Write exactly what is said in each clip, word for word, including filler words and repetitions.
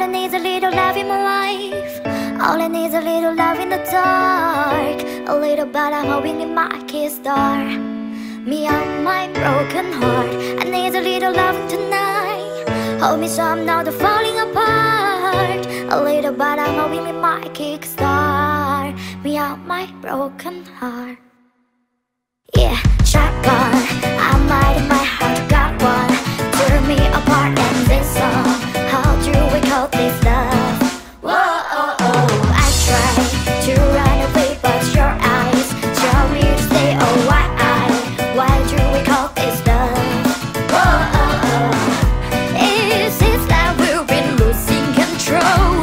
need is a little love in my life. All I need is a little love in the dark. A little but I'm hoping it might kickstart me on my broken heart. I need a little love tonight. Hold me so I'm not falling apart. A little but I'm hoping it might kickstart me on my broken heart. Yeah, shotgun, I might in my heart got one. Tear me apart and this song. How do we call this love? Whoa, oh, oh. I try to run away but your eyes tell me to stay. Oh, why I, why do we call this love? Whoa, oh, oh. Is it that we've been losing control?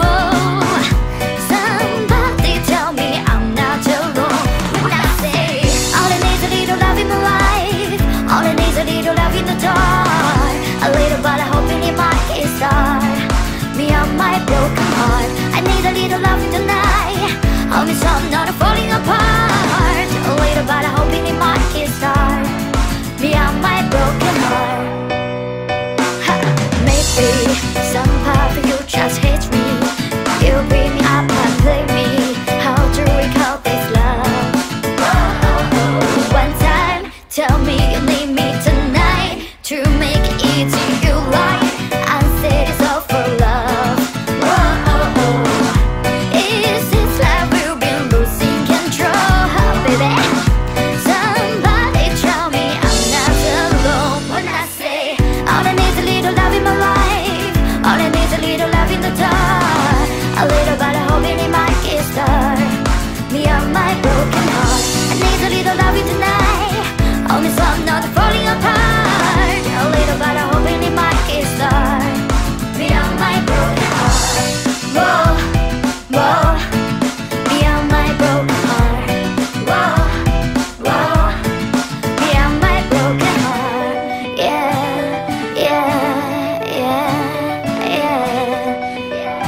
Somebody tell me I'm not alone when I say all I need is a little love in my life. All I need is a little love in the dark. A little but I hope it might kickstart me on my broken heart. I need a little love tonight. Hold me so I'm not falling apart. A little but I hope it might kickstart me on my broken heart. Ha, maybe some part of you just hates me. You beat me up and play me. How do we call this love? Oh, oh, oh. One time, tell me you need me tonight. To make it easy, you lie. I said it's all for love. Whoa, oh, oh. Is it like we've been losing control, baby? Somebody tell me I'm not alone when I say all I need is a little love in my life. All I need is a little love in the dark. A little but I hope it might kickstart me on my broken heart. I need a little love tonight. Hold me so I'm not falling apart. A little but I hope it might kickstart me on my broken heart. Whoa, whoa, me on my broken heart. Whoa, whoa, me on my broken heart. Yeah, yeah, yeah, yeah.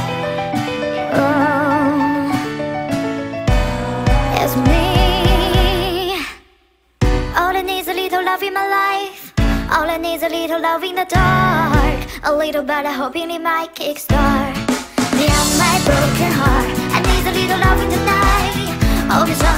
Oh, it's me. All I need is a little love in my life. All I need is a little love in the dark. A little but I hope it might kickstart me on my broken heart. I need a little love tonight. Hold me so